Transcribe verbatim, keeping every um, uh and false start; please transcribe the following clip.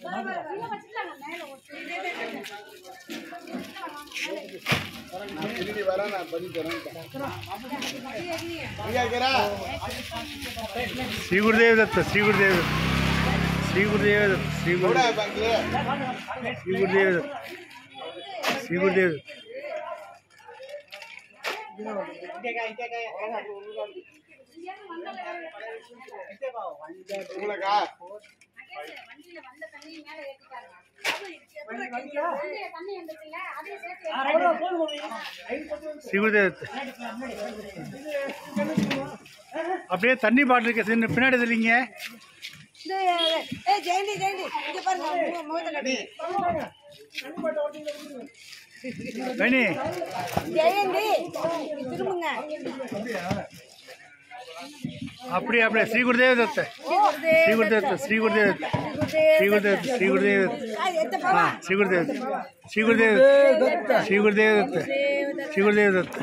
श्री गुरुदेव दत्त श्री गुरुदेव श्री गुरुदेव दत्त श्री गुरुदेव श्री गुरुदेव दत्त श्री गुरुदेव श्री गुरुदेव அப்படியே தண்ணி பாட்டில் சின்ன பின்னாடி தெரியலீங்க ஜெயந்தி ஜெயந்தி இங்க பாருங்க முகத்தை கட்டி வேணி ஜெயந்தி திரும்புங்க அப்படியே அப்படியே ஸ்ரீ குருதேவ தத்த ஸ்ரீ குருதேவ ஸ்ரீ குருதேவ ஸ்ரீ குருதேவ ஸ்ரீ குருதேவ ஆ ஸ்ரீ குருதேவ ஸ்ரீ குருதேவ ஸ்ரீ குருதேவ தத்த ஸ்ரீ குருதேவ தத்த